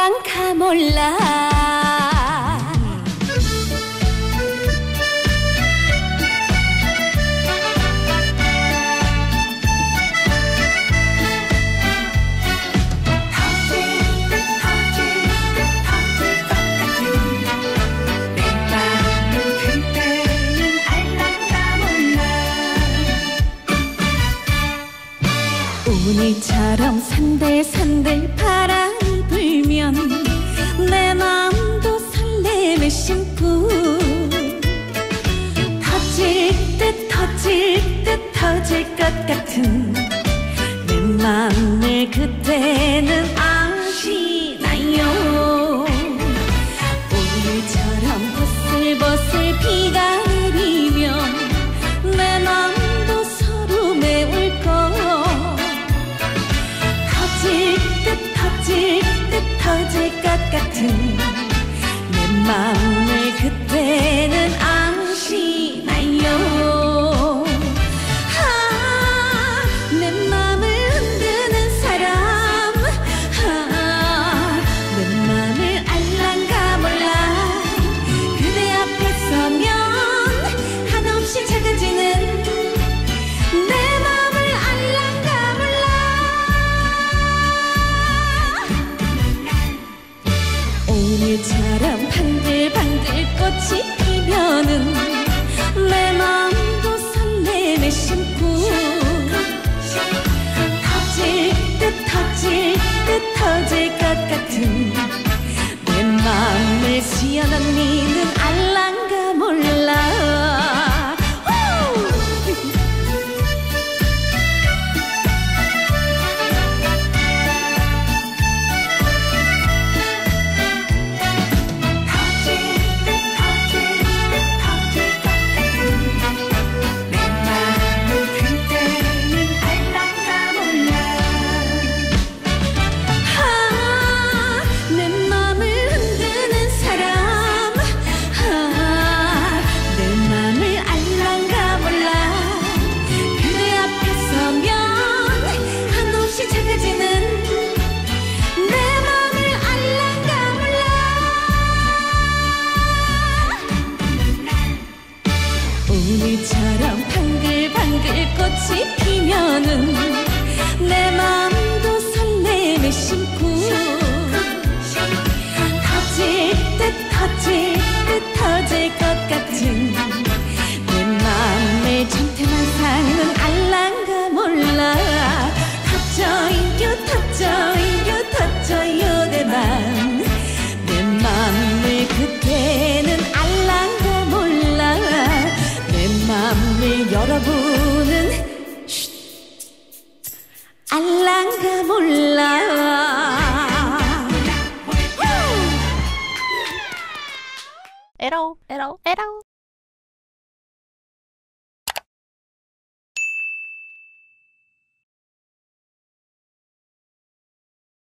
알랑가 몰라. 오늘처럼 산들산들 바람이 불면 내 마음도 설렘을 심고 터질 듯 터질 듯 터질 것 같은 내 맘을 그때는 아시나요? 오늘처럼 보슬보슬 비가 내리면 내 맘도 서로 메울 거 터질 것 같은 내 맘을 그때는 아시나요? 내 맘을 흔드는 사람, 내 맘을 알랑가 몰라. 그대 앞에 서면 한없이 작아지는 내 맘을 알랑가 몰라. 오늘처럼 방글방글 꽃이 피면은 내 마음도 설렘에 심고 터질 듯 터질 듯 터질 것 같은 내 마음을 시원한 니는 알랑가 몰라. 오늘처럼 방글방글 꽃이 피면은 내 마음도 설렘에 심고 터질 듯 터질 듯 터질 것 같은 내 마음의 전태만 상은 알랑가 몰라. 터져요 터져요 터져요 내 맘. 내 맘을 그때는 알랑가 몰라. 내 맘을 여러분은 알랑가 몰라. 에러 에러 에러